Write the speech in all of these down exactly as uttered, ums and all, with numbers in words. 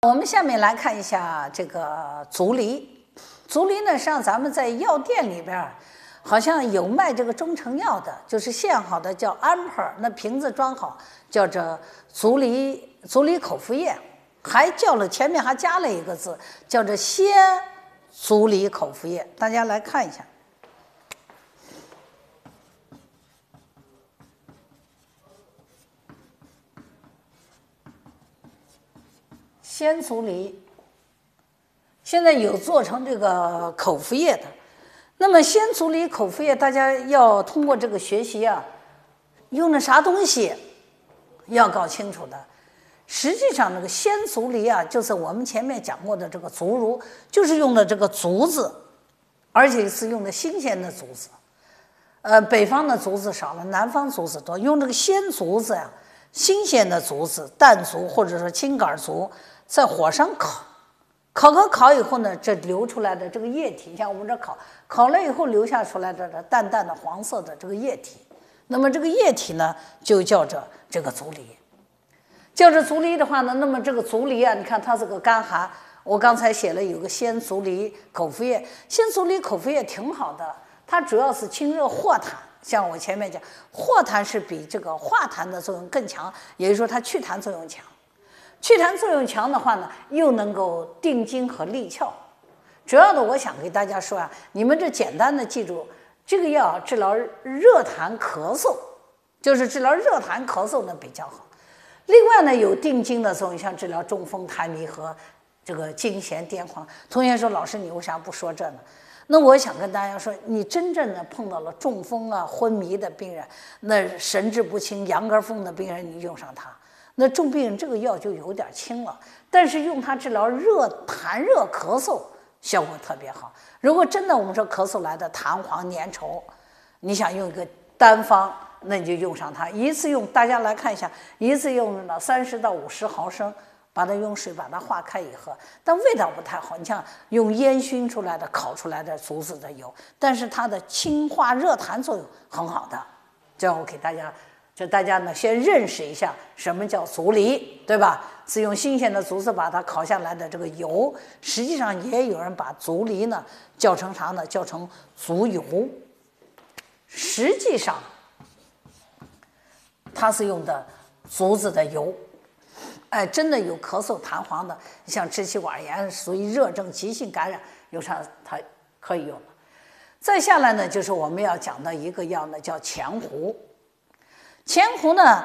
我们下面来看一下这个足梨。足梨呢，实际上咱们在药店里边好像有卖这个中成药的，就是现好的叫安珀，那瓶子装好，叫做足梨足梨口服液，还叫了前面还加了一个字，叫做鲜足梨口服液。大家来看一下。鲜足梨现在有做成这个口服液的，那么鲜足梨口服液，大家要通过这个学习啊，用的啥东西要搞清楚的。实际上，那个鲜足梨啊，就是我们前面讲过的这个竹茹，就是用的这个竹子，而且是用的新鲜的竹子。呃，北方的竹子少了，南方竹子多，用这个鲜竹子呀、啊，新鲜的竹子，淡竹或者说青杆竹。在火上烤，烤烤烤以后呢，这流出来的这个液体，像我们这烤烤了以后流下出来的这淡淡的黄色的这个液体，那么这个液体呢，就叫着这个足梨。叫着足梨的话呢，那么这个足梨啊，你看它这个干寒，我刚才写了有个鲜足梨口服液，鲜足梨口服液挺好的，它主要是清热化痰。像我前面讲，化痰是比这个化痰的作用更强，也就是说它祛痰作用强。祛痰作用强的话呢，又能够定惊和利窍。主要的，我想给大家说啊，你们这简单的记住，这个药治疗热痰咳嗽，就是治疗热痰咳嗽呢比较好。另外呢，有定惊的作用，像治疗中风、痰迷和这个惊痫、癫狂。同学说，老师你为啥不说这呢？那我想跟大家说，你真正的碰到了中风啊、昏迷的病人，那神志不清、羊羔风的病人，你用上它。那重病人这个药就有点轻了，但是用它治疗热痰热咳嗽效果特别好。如果真的我们说咳嗽来的痰黄粘稠，你想用一个单方，那你就用上它，一次用，大家来看一下，一次用了三十到五十毫升，把它用水把它化开以后，但味道不太好。你像用烟熏出来的、烤出来的竹子的油，但是它的清化热痰作用很好的。这样我给大家。就大家呢，先认识一下什么叫足梨，对吧？是用新鲜的竹子把它烤下来的这个油，实际上也有人把足梨呢叫成啥呢？叫成足油。实际上，它是用的竹子的油。哎，真的有咳嗽痰黄的，像支气管炎属于热症、急性感染，有啥它可以用的。再下来呢，就是我们要讲的一个药呢，叫前胡。前胡呢，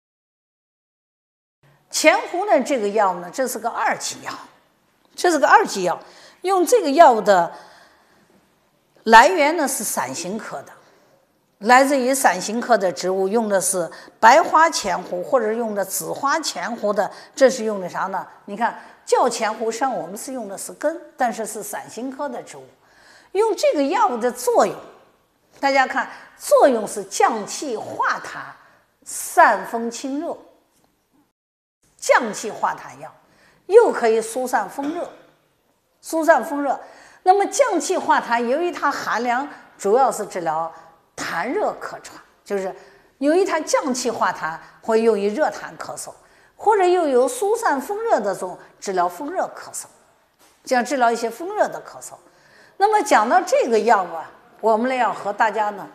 前胡呢这个药呢，这是个二级药，这是个二级药。用这个药的来源呢是伞形科的，来自于伞形科的植物，用的是白花前胡或者用的紫花前胡的，这是用的啥呢？你看叫前胡，实际上我们是用的是根，但是是伞形科的植物。用这个药的作用，大家看，作用是降气化痰。散风清热，降气化痰药，又可以疏散风热，疏散风热。那么降气化痰，由于它寒凉，主要是治疗痰热咳喘，就是由于它降气化痰，会用于热痰咳嗽，或者又有疏散风热的这种治疗风热咳嗽，这样治疗一些风热的咳嗽。那么讲到这个药啊，我们呢要和大家呢。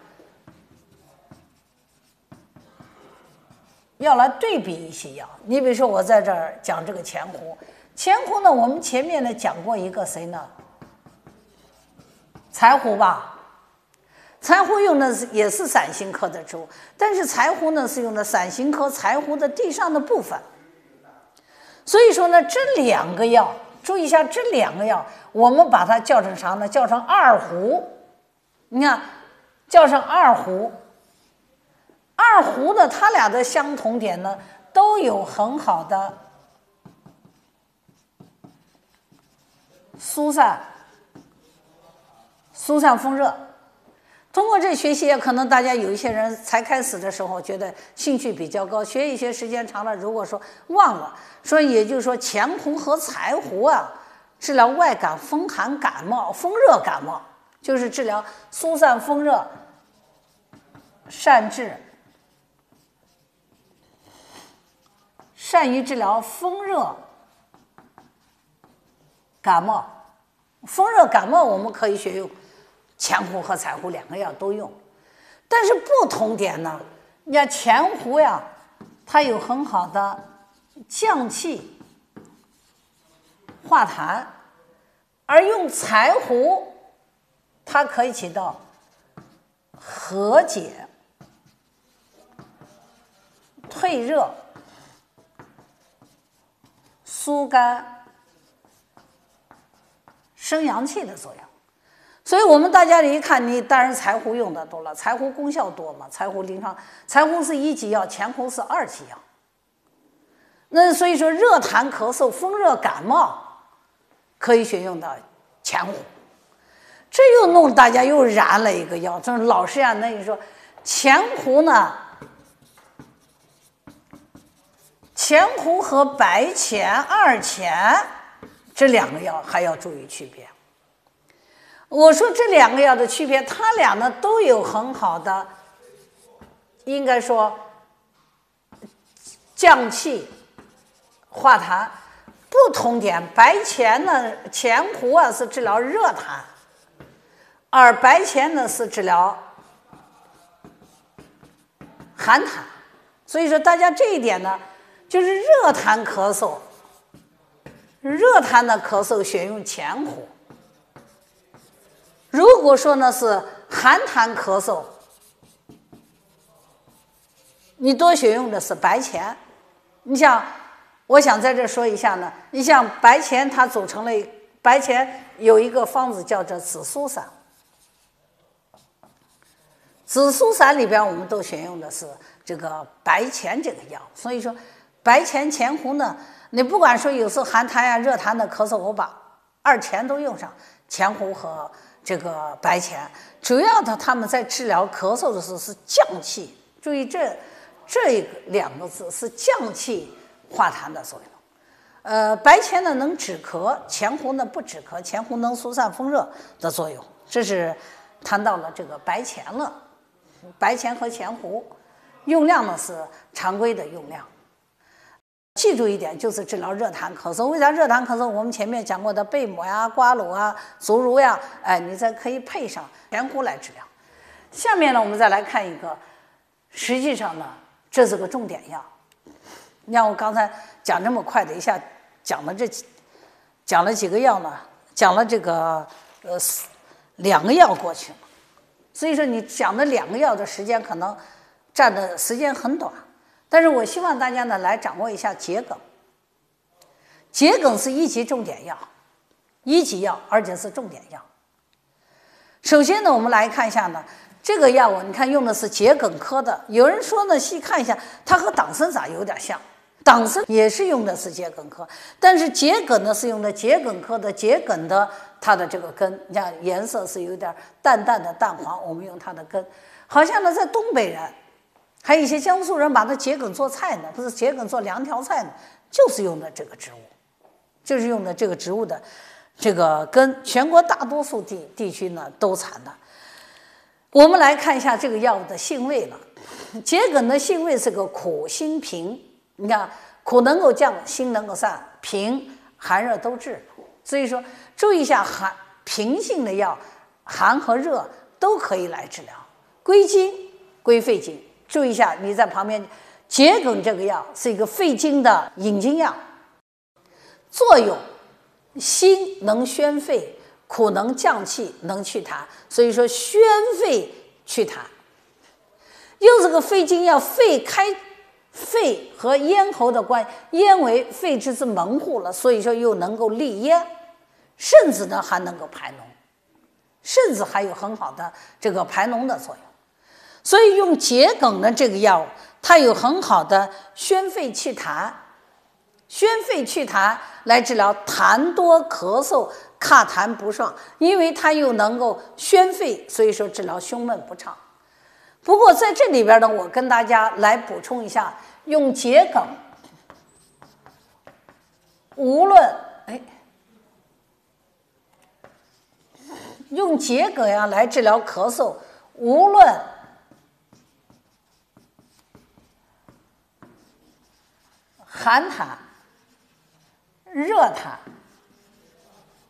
要来对比一些药，你比如说我在这儿讲这个前胡，前胡呢，我们前面呢讲过一个谁呢？柴胡吧，柴胡用的是也是伞形科的植物，但是柴胡呢是用的伞形科柴胡的地上的部分。所以说呢，这两个药，注意一下，这两个药我们把它叫成啥呢？叫成二胡。你看，叫成二胡。二胡的它俩的相同点呢，都有很好的疏散、疏散风热。通过这学习，可能大家有一些人才开始的时候觉得兴趣比较高，学一些时间长了，如果说忘了，所以也就是说前胡和柴胡啊，治疗外感风寒感冒、风热感冒，就是治疗疏散风热、善治。善于治疗风热感冒，风热感冒我们可以选用前胡和柴胡两个药都用，但是不同点呢，你看前胡呀，它有很好的降气化痰，而用柴胡，它可以起到和解、退热、疏肝、生阳气的作用。所以我们大家一看，你当然柴胡用的多了，柴胡功效多嘛，柴胡临床，柴胡是一级药，前胡是二级药。那所以说，热痰咳嗽、风热感冒可以选用到前胡。这又弄大家又燃了一个药，就是老师呀，那你说前胡呢？前胡和白钱、二钱这两个药还要注意区别。我说这两个药的区别，它俩呢都有很好的，应该说降气、化痰。不同点，白钱呢，前胡啊是治疗热痰，而白钱呢是治疗寒痰。所以说大家这一点呢，就是热痰咳嗽，热痰的咳嗽选用前胡。如果说呢是寒痰咳嗽，你多选用的是白钱。你像，我想在这说一下呢，你像白钱，它组成了白钱有一个方子叫做紫苏散，紫苏散里边我们都选用的是这个白钱这个药。所以说，白钱前胡呢，你不管说有时候寒痰呀、热痰的咳嗽，我把二钱都用上，前胡和这个白钱，主要的他们在治疗咳嗽的时候是降气，注意这这两个字是降气化痰的作用。呃，白钱呢能止咳，前胡呢不止咳，前胡能疏散风热的作用。这是谈到了这个白钱了，白钱和前胡用量呢是常规的用量。记住一点，就是治疗热痰咳嗽。为啥热痰咳嗽？我们前面讲过的贝母呀、瓜蒌啊、竹茹呀，哎，你再可以配上前胡来治疗。下面呢，我们再来看一个，实际上呢，这是个重点药。你看我刚才讲这么快的，一下讲了这讲了几个药呢？讲了这个呃两个药过去了，所以说你讲的两个药的时间可能占的时间很短。但是我希望大家呢来掌握一下桔梗。桔梗是一级重点药，一级药，而且是重点药。首先呢，我们来看一下呢，这个药物你看用的是桔梗科的。有人说呢，细看一下，它和党参散有点像，党参也是用的是桔梗科，但是桔梗呢是用的桔梗科的桔梗的它的这个根，你看颜色是有点淡淡的淡黄，我们用它的根。好像呢，在东北人。还有一些江苏人把那桔梗做菜呢，不是桔梗做凉条菜呢，就是用的这个植物，就是用的这个植物的这个根。全国大多数地地区呢都产的。我们来看一下这个药物的性味了。桔梗的性味是个苦辛平，你看苦能够降，辛能够散，平寒热都治。所以说注意一下寒平性的药，寒和热都可以来治疗，归经归肺经。注意一下，你在旁边，桔梗这个药是一个肺经的引经药，作用辛能宣肺，苦能降气，能祛痰，所以说宣肺祛痰。又是个肺经药，肺开肺和咽喉的关，咽为肺之之门户了，所以说又能够利咽，甚至呢还能够排脓，甚至还有很好的这个排脓的作用。所以用桔梗的这个药物，它有很好的宣肺祛痰、宣肺祛痰来治疗痰多咳嗽、卡痰不爽，因为它又能够宣肺，所以说治疗胸闷不畅。不过在这里边呢，我跟大家来补充一下，用桔梗，无论哎，用桔梗呀来治疗咳嗽，无论寒痰、热痰、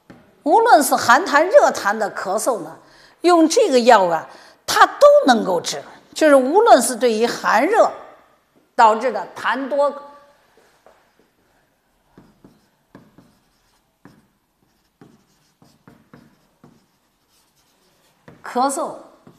无论是寒痰、热痰的咳嗽呢，用这个药啊，它都能够治。就是无论是对于寒热导致的痰多、咳嗽，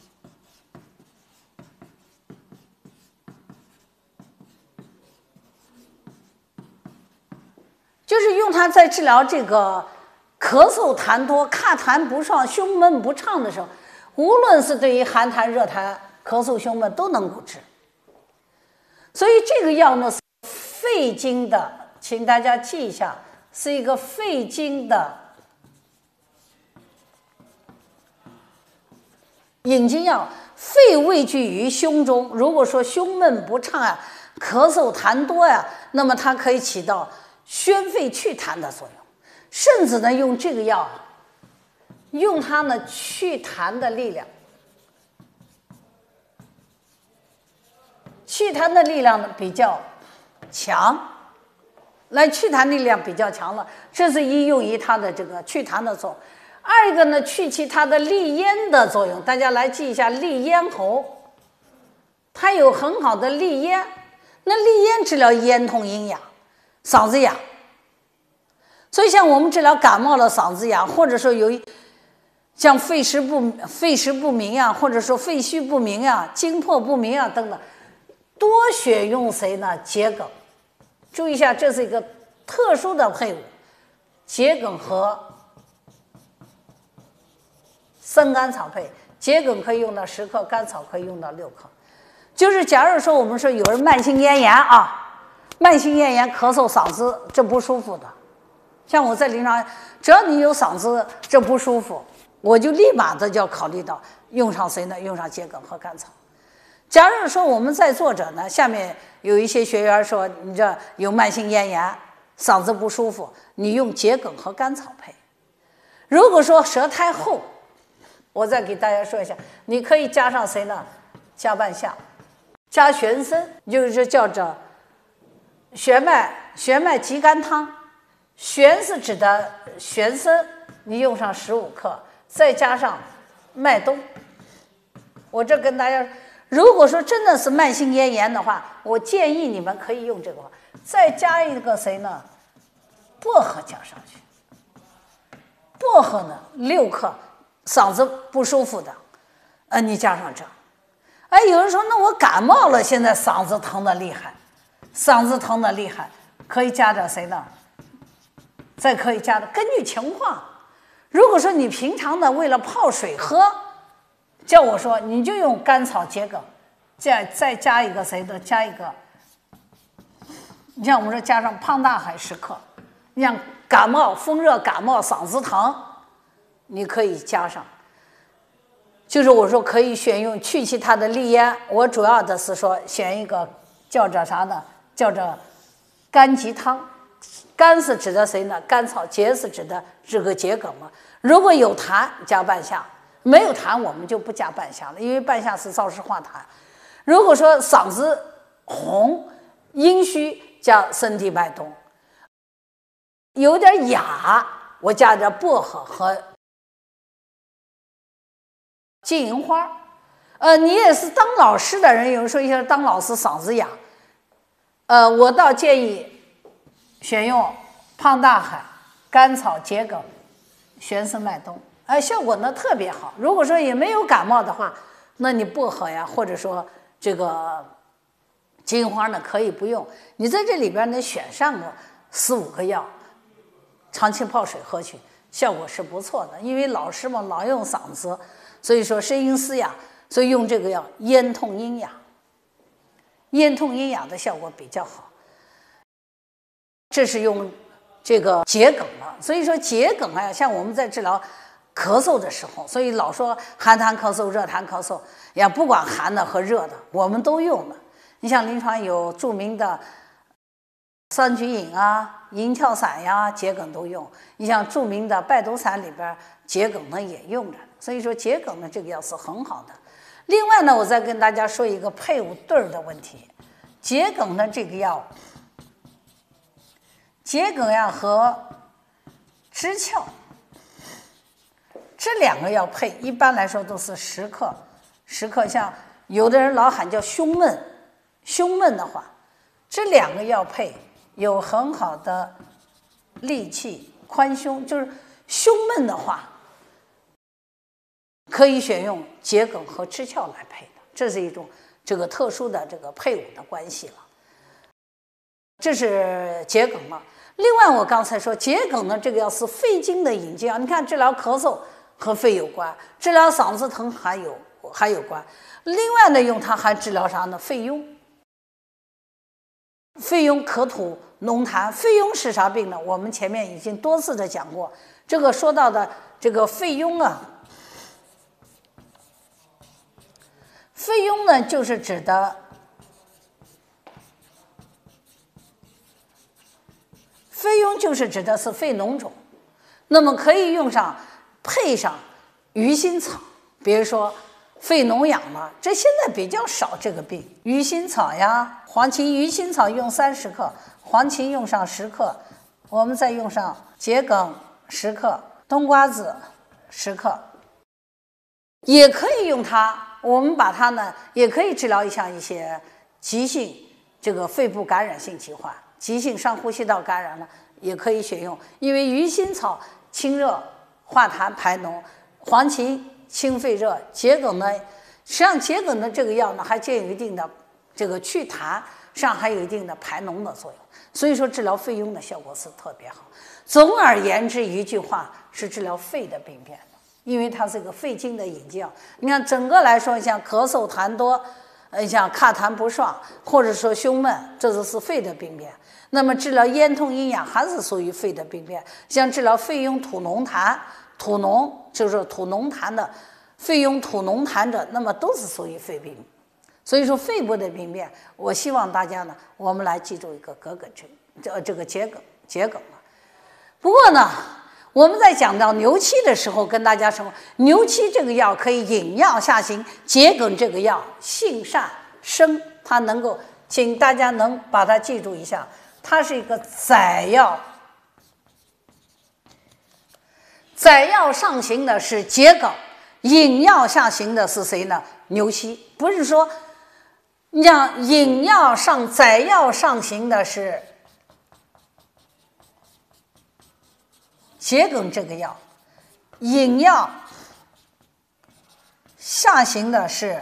就是用它在治疗这个咳嗽痰多、咳痰不爽、胸闷不畅的时候，无论是对于寒痰、热痰、咳嗽、胸闷都能够治。所以这个药呢是肺经的，请大家记一下，是一个肺经的引经药。肺位居于胸中，如果说胸闷不畅啊，咳嗽痰多呀、啊，那么它可以起到宣肺祛痰的作用，甚至呢用这个药，用它呢祛痰的力量，祛痰的力量呢比较强，来祛痰力量比较强了，这是一用于它的这个祛痰的作用。二一个呢，去其它的利咽的作用，大家来记一下，利咽喉，它有很好的利咽。那利咽治疗咽痛咽哑、嗓子哑，所以像我们治疗感冒了嗓子哑，或者说有像肺湿不肺湿不明啊，或者说肺虚不明啊、经魄不明啊等等，多选用谁呢？桔梗。注意一下，这是一个特殊的配伍，桔梗和生甘草配，桔梗可以用到十克，甘草可以用到六克。就是假如说我们说有人慢性咽炎啊，慢性咽炎咳嗽嗓子这不舒服的，像我在临床，只要你有嗓子这不舒服，我就立马的就要考虑到用上谁呢？用上桔梗和甘草。假如说我们在座者呢，下面有一些学员说你这有慢性咽炎，嗓子不舒服，你用桔梗和甘草配。如果说舌苔厚，我再给大家说一下，你可以加上谁呢？加半夏，加玄参，就是叫做玄麦玄麦鸡肝汤。玄是指的玄参，你用上十五克，再加上麦冬。我这跟大家，如果说真的是慢性咽炎的话，我建议你们可以用这个，再加一个谁呢？薄荷加上去。薄荷呢六克。嗓子不舒服的，呃，你加上这。哎，有人说，那我感冒了，现在嗓子疼的厉害，嗓子疼的厉害，可以加点谁呢？再可以加的，根据情况。如果说你平常呢为了泡水喝，叫我说你就用甘草、桔梗，再再加一个谁的？加一个，你像我们说加上胖大海十克，你像感冒、风热感冒、嗓子疼。你可以加上，就是我说可以选用去其它的利咽，我主要的是说选一个叫着啥呢？叫着甘菊汤。甘是指的谁呢？甘草，桔是指的这个桔梗嘛。如果有痰加半夏，没有痰我们就不加半夏了，因为半夏是燥湿化痰。如果说嗓子红、阴虚，加生地麦冬。有点哑，我加点薄荷和金银花。呃，你也是当老师的人，有人说一下当老师嗓子哑，呃，我倒建议选用胖大海、甘草、桔梗、玄参、麦冬，呃，效果呢特别好。如果说也没有感冒的话，那你薄荷呀，或者说这个金银花呢，可以不用。你在这里边呢选上个四五个药，长期泡水喝去，效果是不错的。因为老师嘛老用嗓子，所以说声音嘶哑，所以用这个药咽痛咽哑，咽痛咽哑的效果比较好。这是用这个桔梗了。所以说桔梗啊，像我们在治疗咳嗽的时候，所以老说寒痰咳嗽、热痰咳嗽呀，不管寒的和热的，我们都用的。你像临床有著名的桑菊饮啊、银翘散呀，桔梗都用。你像著名的败毒散里边，桔梗呢也用着。所以说桔梗呢这个药是很好的。另外呢，我再跟大家说一个配伍对儿的问题。桔梗呢这个药，桔梗呀和知翘， 这两个要配，一般来说都是十克，十克。像有的人老喊叫胸闷，胸闷的话，这两个要配，有很好的力气，宽胸，就是胸闷的话，可以选用桔梗和支壳来配的，这是一种这个特殊的这个配伍的关系了。这是桔梗了。另外，我刚才说桔梗呢，这个药是肺经的引经药，你看治疗咳嗽和肺有关，治疗嗓子疼还有还有关。另外呢，用它还治疗啥呢？肺痈。肺痈咳吐浓痰，肺痈是啥病呢？我们前面已经多次的讲过，这个说到的这个肺痈啊，肺痈呢就是指的肺痈就是指的是肺脓肿，那么可以用上配上鱼腥草，比如说肺脓痒了，这现在比较少这个病，鱼腥草呀，黄芩、鱼腥草用三十克，黄芩用上十克，我们再用上桔梗十克，冬瓜子十克，也可以用它。我们把它呢，也可以治疗像一些急性这个肺部感染性疾患，急性上呼吸道感染了，也可以选用。因为鱼腥草清热化痰排脓，黄芩清肺热，桔梗呢，实际上桔梗的这个药呢，还兼有一定的这个祛痰，实际上还有一定的排脓的作用。所以说治疗肺痈的效果是特别好。总而言之，一句话是治疗肺的病变。因为它是一个肺经的引经药，你看整个来说，像咳嗽痰多，呃，像卡痰不爽，或者说胸闷，这都是肺的病变。那么治疗咽痛阴痒还是属于肺的病变，像治疗肺痈吐脓痰，吐脓就是吐脓痰的，肺痈吐脓痰者，那么都是属于肺病。所以说肺部的病变，我希望大家呢，我们来记住一个葛梗症，这这个桔梗桔梗啊。不过呢，我们在讲到牛膝的时候，跟大家说，牛膝这个药可以引药下行，桔梗这个药性善生，它能够，请大家能把它记住一下，它是一个载药，载药上行的是桔梗，引药下行的是谁呢？牛膝。不是说，你像引药上载药上行的是桔梗这个药，引药下行的是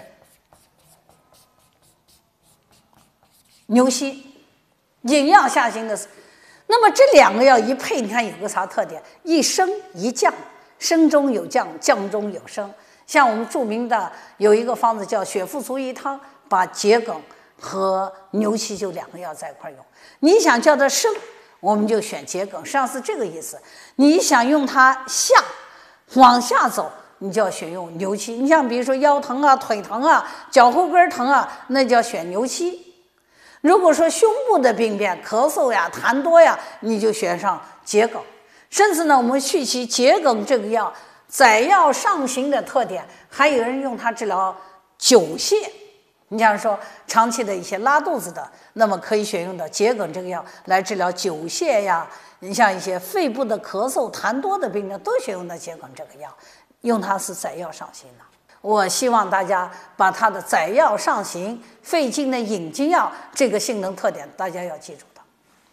牛膝，引药下行的是。那么这两个药一配，你看有个啥特点？一升一降，升中有降，降中有升。像我们著名的有一个方子叫血附足一汤，把桔梗和牛膝就两个药在一块用。你想叫它升，我们就选桔梗，实际上是这个意思。你想用它下往下走，你就要选用牛膝。你像比如说腰疼啊、腿疼啊、脚后跟疼啊，那就要选牛膝。如果说胸部的病变，咳嗽呀、痰多呀，你就选上桔梗。甚至呢，我们续其桔梗这个药载药上行的特点，还有人用它治疗久泻。你像说长期的一些拉肚子的，那么可以选用的桔梗这个药来治疗久泻呀。你像一些肺部的咳嗽、痰多的病人，都选用的桔梗这个药，用它是载药上行的。我希望大家把它的载药上行、肺经的引经药这个性能特点，大家要记住的。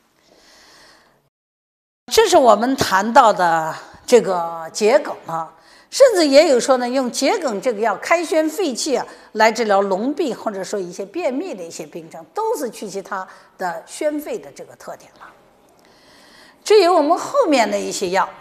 这是我们谈到的这个桔梗啊。甚至也有说呢，用桔梗这个药开宣肺气啊，来治疗癃痹或者说一些便秘的一些病症，都是去其它的宣肺的这个特点了。至于我们后面的一些药，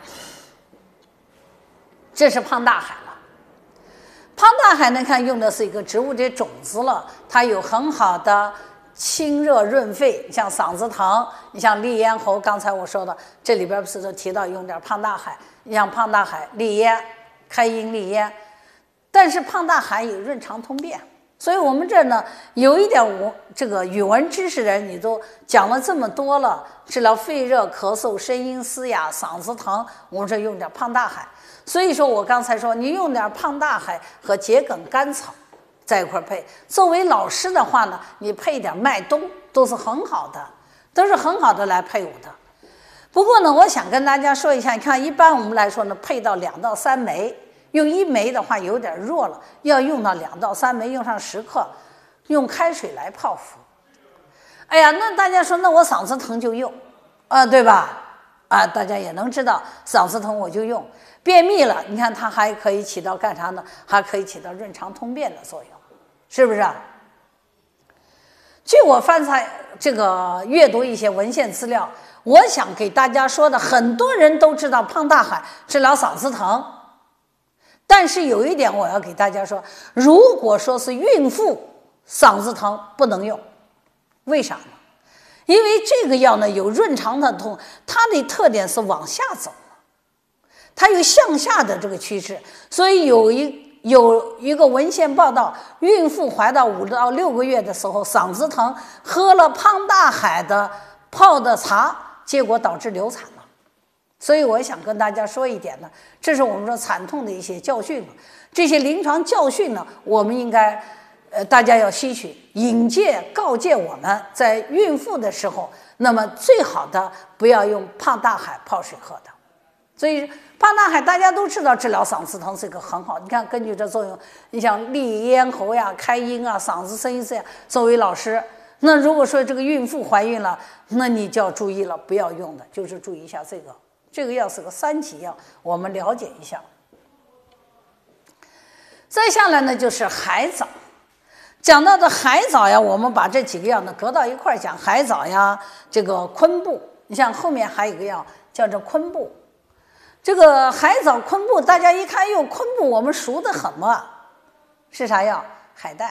这是胖大海了。胖大海呢，看用的是一个植物的种子了，它有很好的清热润肺，像嗓子疼，你像利咽喉，刚才我说的，这里边不是都提到用点胖大海，你像胖大海利咽。开阴利咽，但是胖大海有润肠通便，所以我们这呢有一点我这个语文知识的人，你都讲了这么多了，治疗肺热、咳嗽、声音嘶哑、嗓子疼，我们这用点胖大海。所以说我刚才说，你用点胖大海和桔梗、甘草在一块配。作为老师的话呢，你配一点麦冬都是很好的，都是很好的来配伍的。不过呢，我想跟大家说一下，你看一般我们来说呢，配到两到三枚， 用一枚的话有点弱了，要用到两到三枚，用上十克，用开水来泡服。哎呀，那大家说，那我嗓子疼就用，啊，对吧？啊，大家也能知道，嗓子疼我就用。便秘了，你看它还可以起到干啥呢？还可以起到润肠通便的作用，是不是啊？据我翻采这个阅读一些文献资料，我想给大家说的，很多人都知道胖大海治疗嗓子疼，但是有一点我要给大家说，如果说是孕妇嗓子疼不能用，为啥呢？因为这个药呢有润肠的痛，它的特点是往下走，它有向下的这个趋势，所以有一有一个文献报道，孕妇怀到五到六个月的时候，嗓子疼，喝了胖大海的泡的茶，结果导致流产了。所以我想跟大家说一点呢，这是我们说惨痛的一些教训，这些临床教训呢，我们应该呃大家要吸取，引介告诫我们在孕妇的时候，那么最好的不要用胖大海泡水喝的。所以胖大海大家都知道治疗嗓子疼是一个很好，你看根据这作用，你像利咽喉呀、开音啊、嗓子声音这样。作为老师，那如果说这个孕妇怀孕了，那你就要注意了，不要用的，就是注意一下这个。这个药是个三级药，我们了解一下。再下来呢就是海藻，讲到的海藻呀，我们把这几个药呢搁到一块讲，海藻呀，这个昆布，你像后面还有一个药叫做昆布。这个海藻昆布，大家一看哟，昆布我们熟得很嘛，是啥药？海带。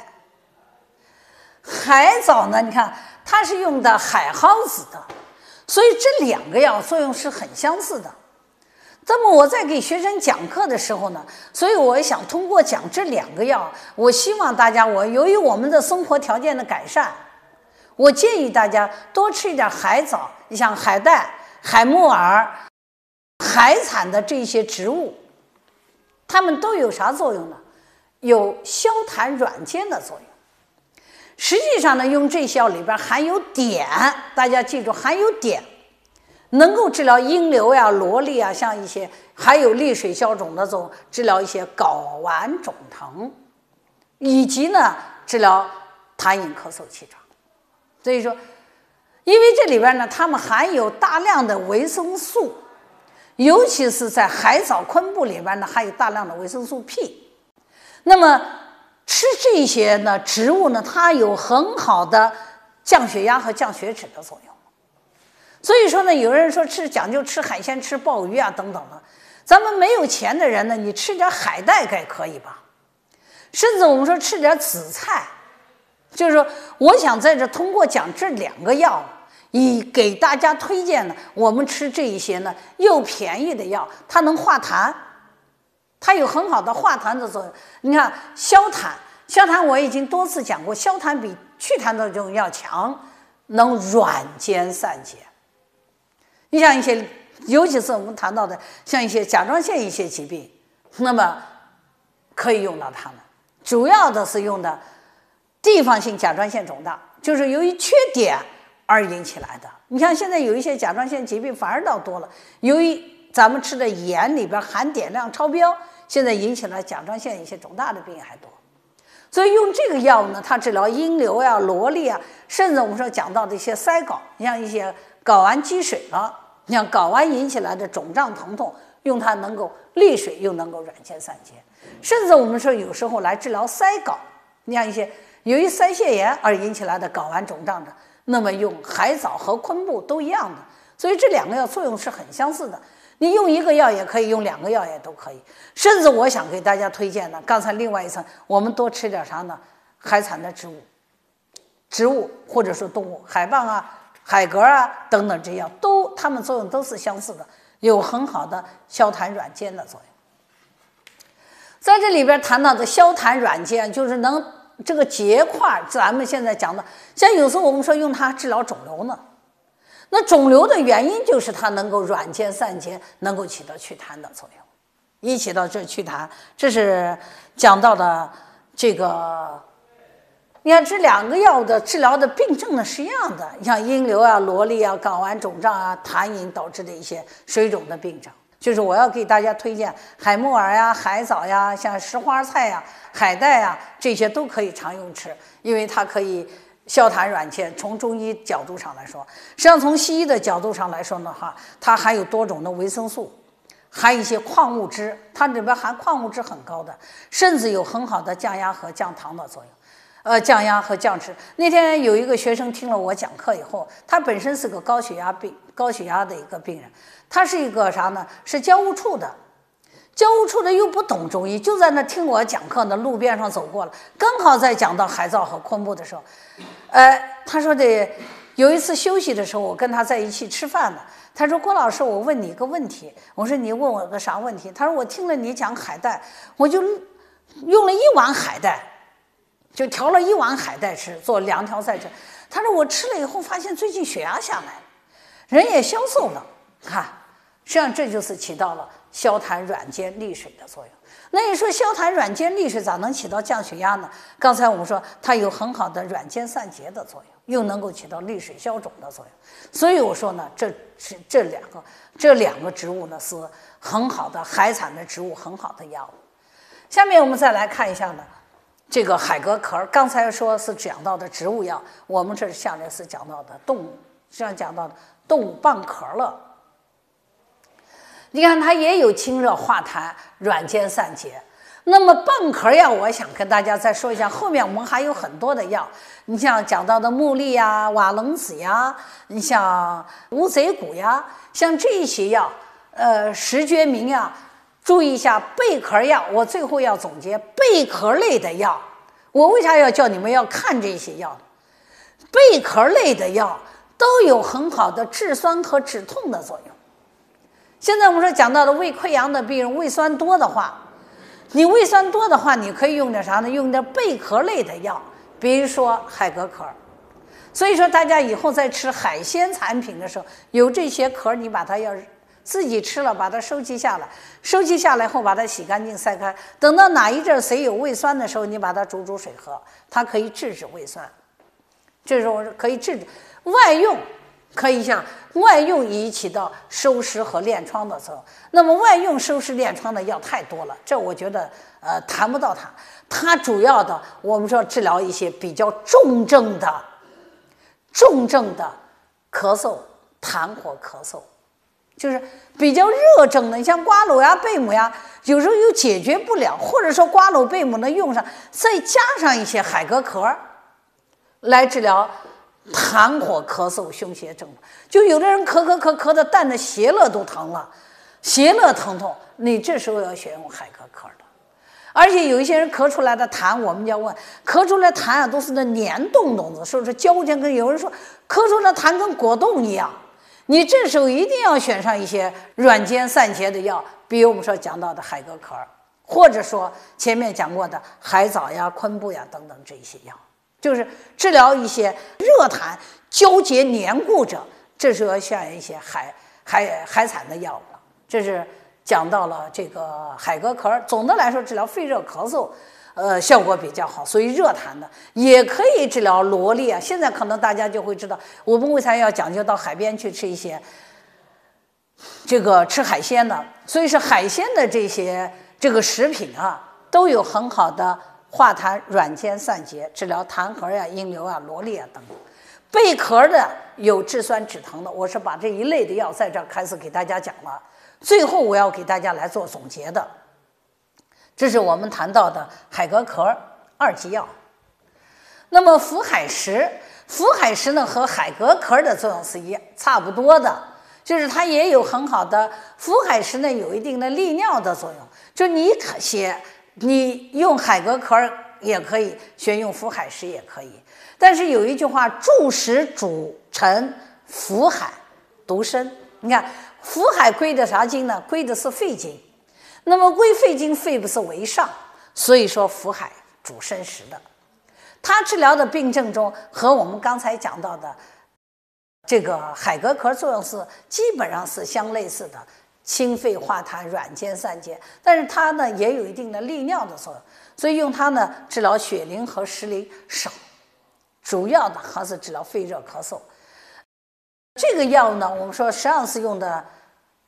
海藻呢，你看它是用的海蒿子的，所以这两个药作用是很相似的。那么我在给学生讲课的时候呢，所以我想通过讲这两个药，我希望大家，我由于我们的生活条件的改善，我建议大家多吃一点海藻，你像海带、海木耳、海产的这些植物，它们都有啥作用呢？有消痰软坚的作用。实际上呢，用这些药里边含有碘，大家记住含有碘，能够治疗阴瘤呀、罗粒啊，像一些还有利水消肿的作用，治疗一些睾丸肿疼，以及呢治疗痰饮咳嗽气喘。所以说，因为这里边呢，它们含有大量的维生素，尤其是在海藻昆布里边呢，还有大量的维生素 P。那么吃这些呢植物呢，它有很好的降血压和降血脂的作用。所以说呢，有人说吃讲究吃海鲜、吃鲍鱼啊等等的，咱们没有钱的人呢，你吃点海带该可以吧？甚至我们说吃点紫菜，就是说，我想在这通过讲这两个药，以给大家推荐呢，我们吃这一些呢又便宜的药，它能化痰。它有很好的化痰的作用，你看消痰，消痰我已经多次讲过，消痰比祛痰的作用要强，能软坚散结。你像一些，尤其是我们谈到的，像一些甲状腺一些疾病，那么可以用到它们。主要的是用的地方性甲状腺肿大，就是由于缺碘而引起来的。你看现在有一些甲状腺疾病反而倒多了，由于咱们吃的盐里边含碘量超标，现在引起了甲状腺一些肿大的病还多。所以用这个药呢，它治疗阴瘤呀、罗粒啊，甚至我们说讲到的一些腮睾，你像一些睾丸积水了，你像睾丸引起来的肿胀疼痛，用它能够利水，又能够软坚散结。甚至我们说有时候来治疗腮睾，你像一些由于腮腺炎而引起来的睾丸肿胀的，那么用海藻和昆布都一样的。所以这两个药作用是很相似的。你用一个药也可以，用两个药也都可以。甚至我想给大家推荐的，刚才另外一层，我们多吃点啥呢？海产的植物，植物或者说动物，海蚌啊、海蛤啊等等这样，都它们作用都是相似的，有很好的消痰软坚的作用。在这里边谈到的消痰软坚，就是能这个结块，咱们现在讲的，像有时候我们说用它治疗肿瘤呢。那肿瘤的原因就是它能够软坚散结，能够起到祛痰的作用，一起到这祛痰，这是讲到的这个。你看这两个药的治疗的病症呢是一样的，你像阴瘤啊、罗粒啊、睾丸肿胀啊、痰饮导致的一些水肿的病症。 就是我要给大家推荐海木耳呀、海藻呀、像石花菜呀、海带呀，这些都可以常用吃，因为它可以消痰软坚。从中医角度上来说，实际上从西医的角度上来说的话，它含有多种的维生素，含一些矿物质，它里边含矿物质很高的，甚至有很好的降压和降糖的作用。呃，降压和降脂。那天有一个学生听了我讲课以后，他本身是个高血压病，高血压的一个病人，他是一个啥呢？是教务处的，教务处的又不懂中医，就在那听我讲课呢，路边上走过了，刚好在讲到海藻和昆布的时候，呃，他说的有一次休息的时候，我跟他在一起吃饭呢。他说：“郭老师，我问你一个问题。”我说：“你问我个啥问题？”他说：“我听了你讲海带，我就用了一碗海带。”就调了一碗海带吃，做两条菜吃。他说我吃了以后发现最近血压下来了，人也消瘦了。看，实际上这就是起到了消痰软坚利水的作用。那你说消痰软坚利水咋能起到降血压呢？刚才我们说它有很好的软坚散结的作用，又能够起到利水消肿的作用。所以我说呢，这是这两个这两个植物呢是很好的海产的植物，很好的药物。下面我们再来看一下呢。这个海蛤壳，刚才说是讲到的植物药，我们这下面是讲到的动物，实际上讲到的动物蚌壳了。你看它也有清热化痰、软坚散结。那么蚌壳药，我想跟大家再说一下，后面我们还有很多的药，你像讲到的木栗呀、瓦楞子呀，你像乌贼骨呀，像这些药，呃，石决明呀。注意一下贝壳药，我最后要总结贝壳类的药。我为啥要叫你们要看这些药呢？贝壳类的药都有很好的治酸和止痛的作用。现在我们说讲到的胃溃疡的病人，胃酸多的话，你胃酸多的话，你可以用点啥呢？用点贝壳类的药，比如说海蛤壳。所以说大家以后在吃海鲜产品的时候，有这些壳，你把它要自己吃了，把它收集下来，收集下来后把它洗干净晒开，等到哪一阵谁有胃酸的时候，你把它煮煮水喝，它可以制止胃酸。这时候可以制止。外用可以像外用以起到收湿和练疮的作用。那么外用收湿练疮的药太多了，这我觉得呃谈不到它。它主要的我们说治疗一些比较重症的重症的咳嗽、痰火咳嗽。就是比较热症的，像瓜蒌呀、贝母呀，有时候又解决不了，或者说瓜蒌、贝母呢用上，再加上一些海蛤壳来治疗痰火咳嗽、胸胁症。就有的人咳咳咳咳的，蛋的胁肋都疼了，胁肋疼痛，你这时候要选用海蛤壳的。而且有一些人咳出来的痰，我们要问，咳出来痰啊都是那黏洞洞子，说是胶间跟有人说咳出来痰跟果冻一样。你这时候一定要选上一些软坚散结的药，比如我们说讲到的海蛤壳，或者说前面讲过的海藻呀、昆布呀等等这些药，就是治疗一些热痰纠结黏固者，这时候要选一些海海海产的药物了。这是讲到了这个海蛤壳，总的来说治疗肺热咳嗽。呃，效果比较好，所以热痰的也可以治疗罗列啊。现在可能大家就会知道，我们为啥要讲究到海边去吃一些这个吃海鲜呢？所以是海鲜的这些这个食品啊，都有很好的化痰、软坚、散结，治疗痰核呀、阴瘤啊、罗列啊等等。贝壳的有治酸止疼的，我是把这一类的药在这儿开始给大家讲了。最后我要给大家来做总结的。这是我们谈到的海蛤壳二级药。那么浮海石，浮海石呢和海蛤壳的作用是一差不多的，就是它也有很好的浮海石呢，有一定的利尿的作用。就你写你用海蛤壳也可以，选用浮海石也可以。但是有一句话，注石主沉，浮海独参。你看浮海归的啥经呢？归的是肺经。那么归肺经，肺不是为上，所以说浮海主参石的，它治疗的病症中和我们刚才讲到的这个海蛤壳作用是基本上是相类似的，清肺化痰、软坚散结，但是它呢也有一定的利尿的作用，所以用它呢治疗血淋和石淋少，主要的还是治疗肺热咳嗽。这个药呢，我们说实际上是用的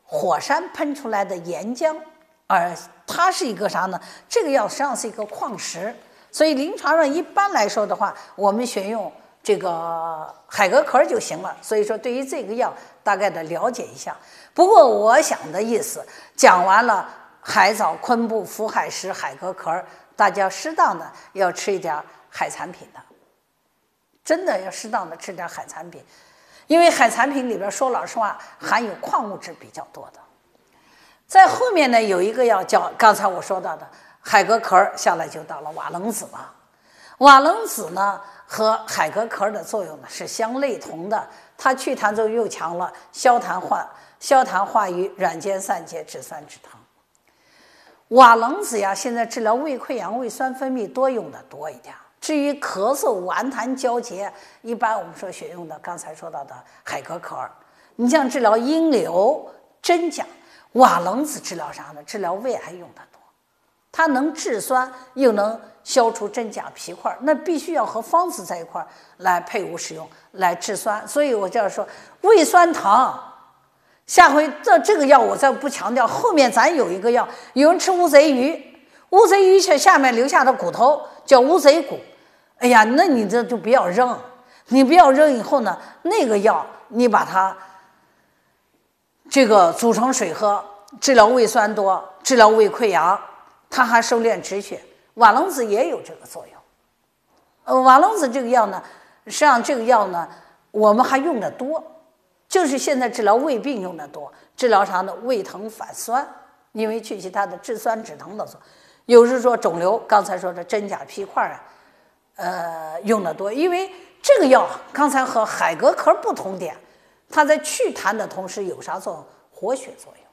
火山喷出来的岩浆，而它是一个啥呢？这个药实际上是一个矿石，所以临床上一般来说的话，我们选用这个海蛤壳就行了。所以说，对于这个药大概的了解一下。不过我想的意思，讲完了海藻、昆布、浮海石、海蛤壳，大家适当的要吃一点海产品的，真的要适当的吃点海产品。因为海产品里边说老实话含有矿物质比较多的。在后面呢有一个药叫刚才我说到的海蛤壳，下来就到了瓦楞子了。瓦楞子呢和海蛤壳的作用呢是相类同的，它祛痰作用又强了，消痰化消痰化瘀，软坚散结，止酸止疼。瓦楞子呀，现在治疗胃溃疡、胃酸分泌多用的多一点。至于咳嗽、顽痰交结，一般我们说选用的刚才说到的海蛤壳。你像治疗阴瘤、真假，瓦楞子治疗啥呢？治疗胃癌用的多，它能治酸又能消除真假皮块，那必须要和方子在一块来配伍使用，来治酸。所以我就要说胃酸疼，下回这这个药我再不强调，后面咱有一个药，有人吃乌贼鱼，乌贼鱼下面留下的骨头叫乌贼骨，哎呀，那你这就不要扔，你不要扔以后呢，那个药你把它这个煮成水喝，治疗胃酸多，治疗胃溃疡，它还收敛止血。瓦楞子也有这个作用。呃，瓦楞子这个药呢，实际上这个药呢，我们还用的多，就是现在治疗胃病用的多，治疗啥呢？胃疼反酸，因为去其他的治酸止疼的作用。有时说肿瘤，刚才说的真假皮块啊，呃，用的多，因为这个药刚才和海蛤壳不同点，它在祛痰的同时有啥作用？活血作用。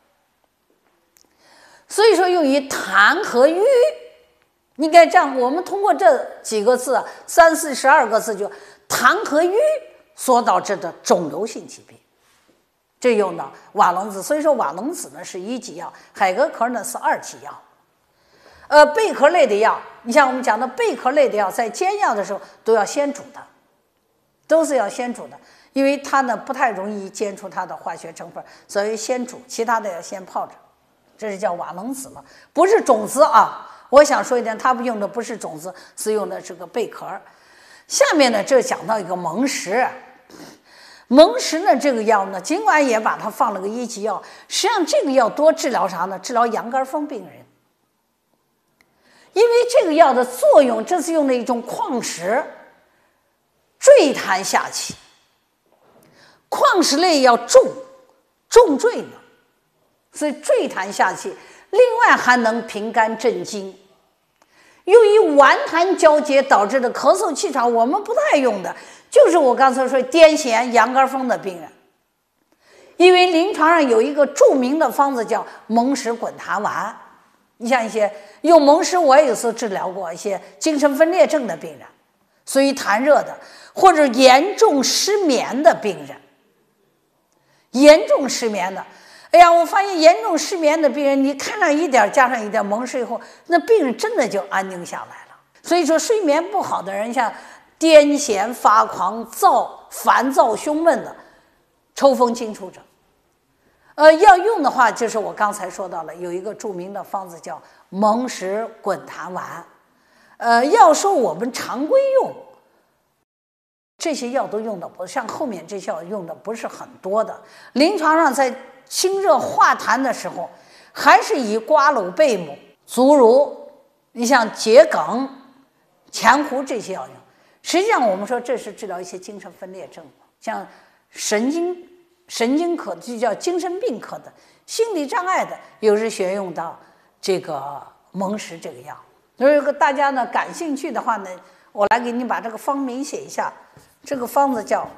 所以说用于痰和瘀，应该这样，我们通过这几个字，三四十二个字，就痰和瘀所导致的肿瘤性疾病，这用到瓦楞子。所以说瓦楞子呢是一级药，海蛤壳呢是二级药。呃，贝壳类的药，你像我们讲的贝壳类的药，在煎药的时候都要先煮的，都是要先煮的，因为它呢不太容易煎出它的化学成分，所以先煮，其他的要先泡着，这是叫瓦楞子了，不是种子啊。我想说一点，它用的不是种子，是用的这个贝壳。下面呢，这讲到一个蒙石，蒙石呢这个药呢，尽管也把它放了个一级药，实际上这个药多治疗啥呢？治疗羊肝风病人。因为这个药的作用，这是用的一种矿石，坠痰下气。矿石类要重，重坠呢，所以坠痰下气。另外还能平肝镇惊。由于顽痰交结导致的咳嗽气喘，我们不太用的，就是我刚才说癫痫、羊肝风的病人。因为临床上有一个著名的方子叫蒙石滚痰丸。你像一些用蒙石，我也有时候治疗过一些精神分裂症的病人，所以痰热的，或者严重失眠的病人，严重失眠的，哎呀，我发现严重失眠的病人，你看上一点加上一点蒙石以后，那病人真的就安静下来了。所以说睡眠不好的人，像癫痫、发狂、躁、烦躁、胸闷的，抽风惊出者。呃，要用的话，就是我刚才说到了，有一个著名的方子叫蒙石滚痰丸。呃，要说我们常规用，这些药都用的不像后面这些药用的不是很多的。临床上在清热化痰的时候，还是以瓜蒌贝母、足乳，你像桔梗、前胡这些药用。实际上，我们说这是治疗一些精神分裂症，像神经。神经科就叫精神病科的，心理障碍的，有时选用到这个蒙石这个药。如果大家呢感兴趣的话呢，我来给你把这个方名写一下。这个方子叫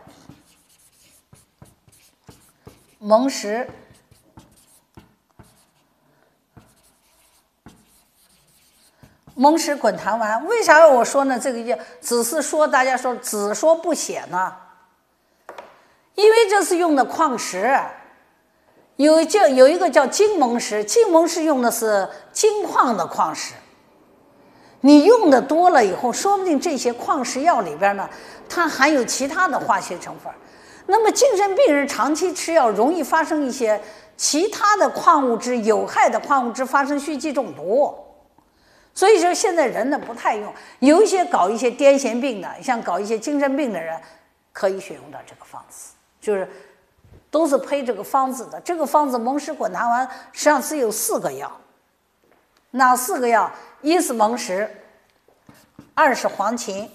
蒙石蒙石滚痰丸。为啥我说呢？这个药只是说大家说只说不写呢？因为这是用的矿石，有叫有一个叫金蒙石，金蒙石用的是金矿的矿石。你用的多了以后，说不定这些矿石药里边呢，它含有其他的化学成分。那么精神病人长期吃药，容易发生一些其他的矿物质有害的矿物质发生蓄积中毒。所以说现在人呢不太用，有一些搞一些癫痫病的，像搞一些精神病的人，可以选用到这个方子，就是都是配这个方子的。这个方子蒙石滚弹丸实际上只有四个药，哪四个药？一是蒙石，二是黄芩，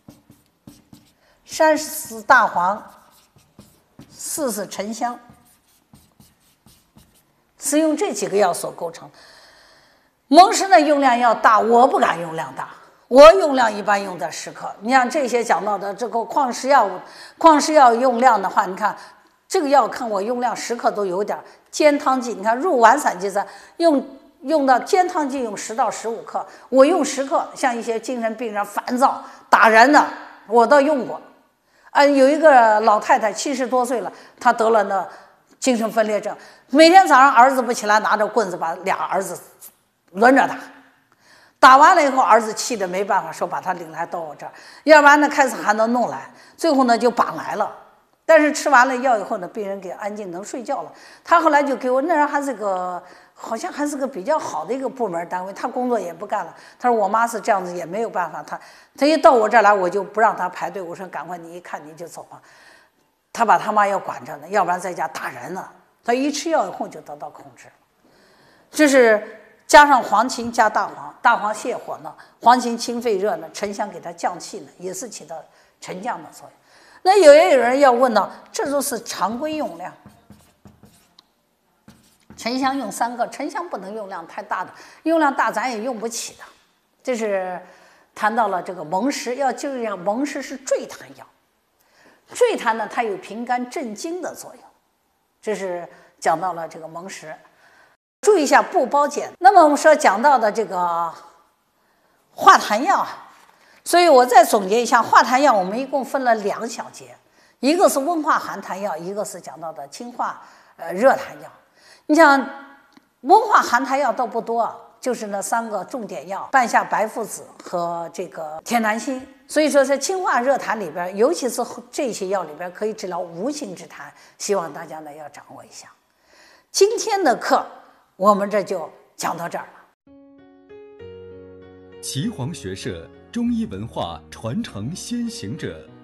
三是大黄，四是沉香，是用这几个药所构成。蒙石呢用量要大，我不敢用量大，我用量一般用在十克。你像这些讲到的这个矿石药物，矿石药用量的话，你看这个药看我用量十克都有点。煎汤剂，你看入丸散剂散用用到煎汤剂用十到十五克，我用十克，像一些精神病人烦躁打人的，我倒用过。啊，有一个老太太七十多岁了，她得了那精神分裂症，每天早上儿子不起来，拿着棍子把俩儿子轮着打，打完了以后，儿子气得没办法，说把他领来到我这儿，要不然呢开始还能弄来，最后呢就绑来了。但是吃完了药以后呢，病人给安静能睡觉了。他后来就给我，那人还是个好像还是个比较好的一个部门单位，他工作也不干了。他说我妈是这样子，也没有办法，他他一到我这儿来，我就不让他排队，我说赶快你一看你就走吧。他把他妈要管着呢，要不然在家打人呢。他一吃药以后就得到控制了，这是。加上黄芩加大黄，大黄泻火呢，黄芩清肺热呢，沉香给它降气呢，也是起到沉降的作用。那有也有人要问到，这都是常规用量，沉香用三个，沉香不能用量太大的，用量大咱也用不起的。这是谈到了这个蒙石，要记住一下，蒙石是坠痰药，坠痰呢它有平肝镇惊的作用，这是讲到了这个蒙石。注意一下不包碱。那么我们说讲到的这个化痰药啊，所以我再总结一下，化痰药我们一共分了两小节，一个是温化寒痰药，一个是讲到的清化呃热痰药。你像温化寒痰药倒不多，就是那三个重点药：半夏白附子和这个天南星。所以说在清化热痰里边，尤其是这些药里边可以治疗无形之痰，希望大家呢要掌握一下。今天的课我们这就讲到这儿了。 岐黄学社中医文化传承先行者。